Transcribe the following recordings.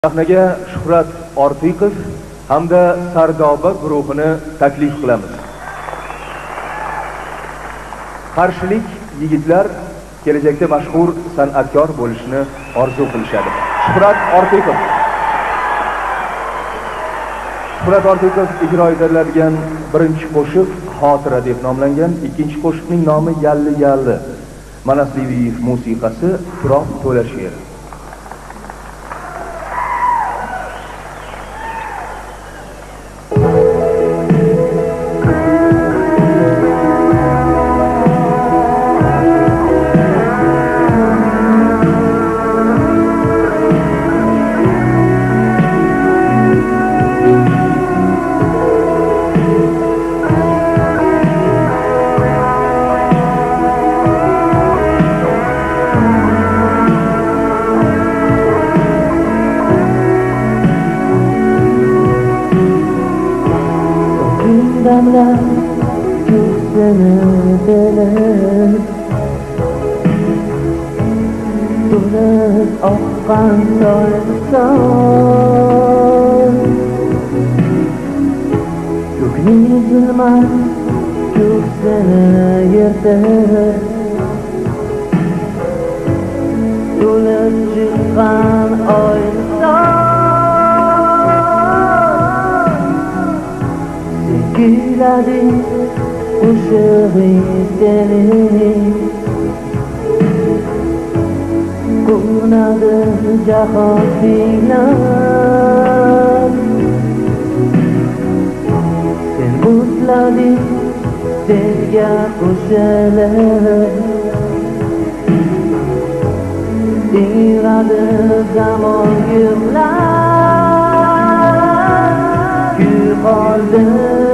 Sahnaga Shuhrat Ortiqov hamda Sardoba guruhini taklif qilamiz. Qarshilik yigitlar kelajakda mashhur san'atkor bo'lishni orzu qilishadi. Shuhrat Ortiqov ijro etiladigan birinchi qo'shiq Xotira deb nomlangan, ikkinchi qo'shiqning nomi Yalli Yalli. Manasliyev musiqasi, Turob To'lashev. Damlar ko'ksini bilib to'lib oqqan soyson ko'kning zulmat ko'ksini yirtib to'lib chiqqan oyson Güladi uşuğu seni Kunadı cahan filan Sen mutladı sevgi uşalar İradı zaman yıllar Gül oldu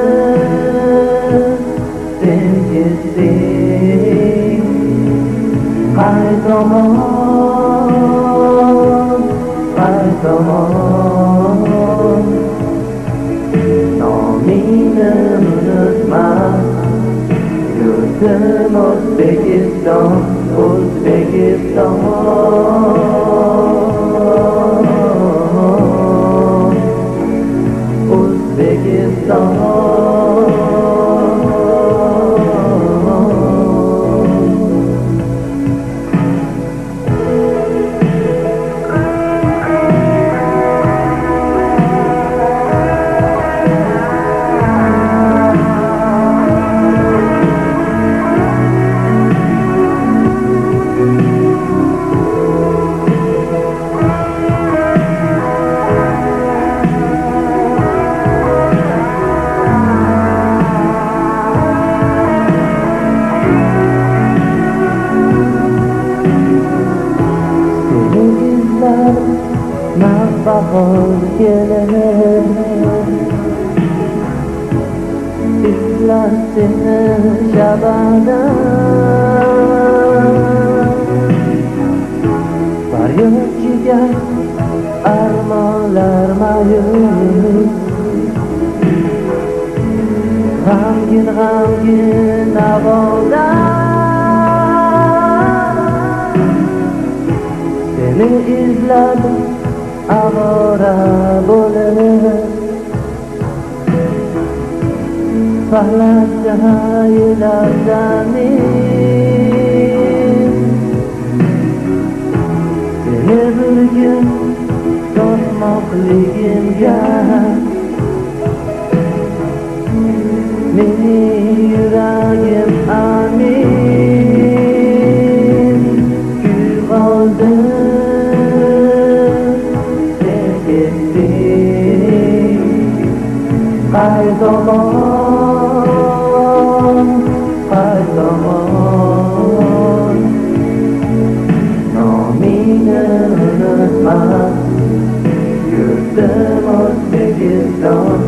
Qaytamon nomini unutma yurtim O'zbekiston bahor gelir İzler seni şabada Var yok ciger armalar mayus G'amgin havoda Seni izladim avora bo'lib Fahlakda haylardanim Seni bir gün tortmoqligimga Meni yuragim amin Kuy qoldi Qaytamon nomini unutma yurtim O'zbekiston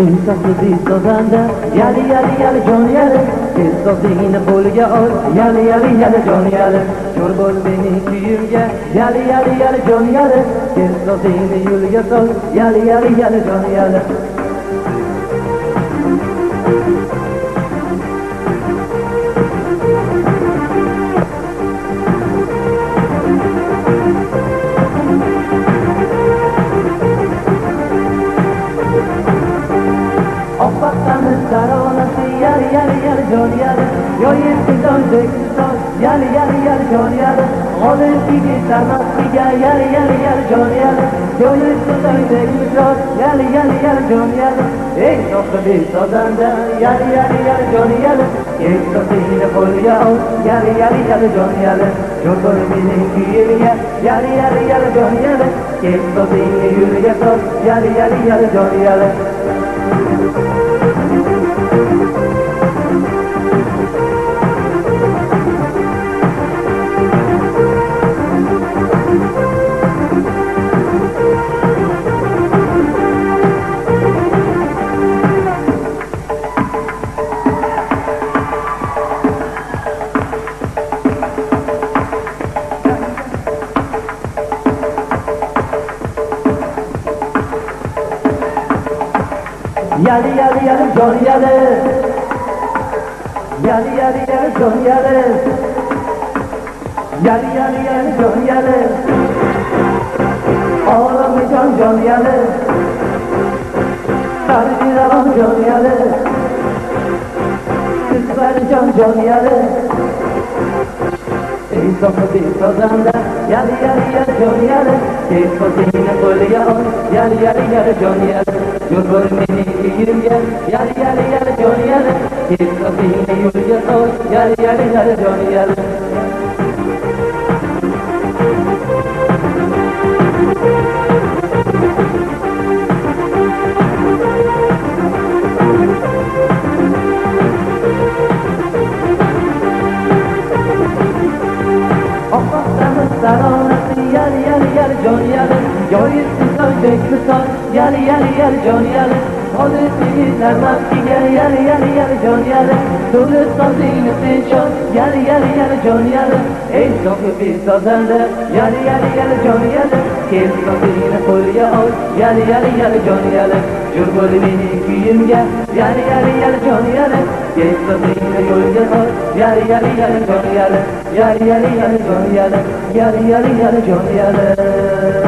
insofli bezovanda yali yali yali jon yali insofligini qo'liga ol yali yali yali jon yali jo'r bo'l mening kuyimga yali yali yali jon yali insofligini yo'liga sol yali yali yali jon yali taronasi yali yali yali jon yali yoyibdi dondek son yali yali yali jon yali g'olibigi sarmastiga yali yali yali jon yali yoyibdi dondek son yali yali yali jon yali ey sohbi sozanda yali yali yali jon yali ey sohbini qo'liga ol yali yali yali jon yali jo'r mening kuyimga yali yali yali jon yali ey sohbini yo'liga sol yali yali yali jon yali yali yali yali jon yali yali yali yali jon yali yali yali yali jon yali olamni jon yali sardiram jon yali sizlar jon yali ey sohbi sozanda yali yali yali jon yali ey sohbini qo'liga ol yali yali yali jon yali jo'r bo'l mening kuyimga yali yali yali jon yali ey sohbini yo'liga sol yali yali yali jon yali taronasi yali yali yali jon yali yoyibdi dondek son yali yali yali jon yali g'olibigi sarmastiga yali yali yali jon yali to'g'ri so'zingni penshon yali yali yali jon yali ey sohbi sozanda yali yali yali jon yali kel sohbini qo'liga ol yali yali yali jon yali jo'r bo'l mening kuyimga yali yali yali jon yali kel sohbini yo'liga sol yali yali yali jon yali yali yali yali jon yali yali yali yali jon yali